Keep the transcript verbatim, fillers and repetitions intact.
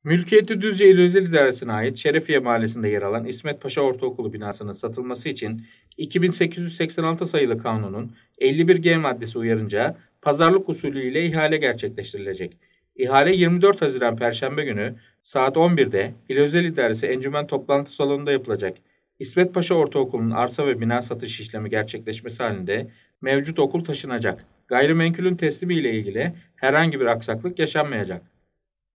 Mülkiyeti Düzce İl Özel İdaresi'ne ait Şerefiye Mahallesi'nde yer alan İsmet Paşa Ortaokulu binasının satılması için iki bin sekiz yüz seksen altı sayılı kanunun elli bir G maddesi uyarınca pazarlık usulü ile ihale gerçekleştirilecek. İhale yirmi dört Haziran Perşembe günü saat on birde İl Özel İdaresi Encümen Toplantı Salonu'nda yapılacak. İsmet Paşa Ortaokulu'nun arsa ve bina satış işlemi gerçekleşmesi halinde mevcut okul taşınacak. Gayrimenkulün teslimi ile ilgili herhangi bir aksaklık yaşanmayacak.